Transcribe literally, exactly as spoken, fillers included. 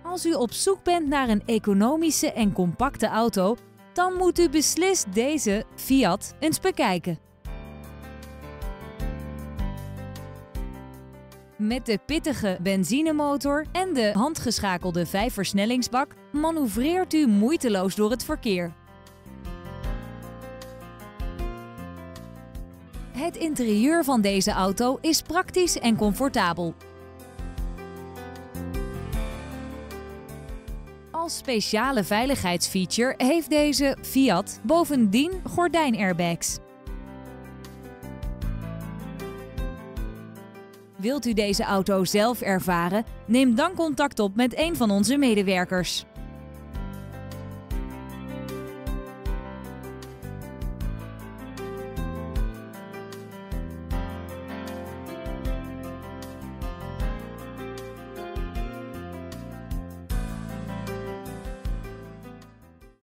Als u op zoek bent naar een economische en compacte auto, dan moet u beslist deze Fiat eens bekijken. Met de pittige benzinemotor en de handgeschakelde vijfversnellingsbak manoeuvreert u moeiteloos door het verkeer. Het interieur van deze auto is praktisch en comfortabel. Als speciale veiligheidsfeature heeft deze Fiat bovendien gordijnairbags. Wilt u deze auto zelf ervaren? Neem dan contact op met een van onze medewerkers.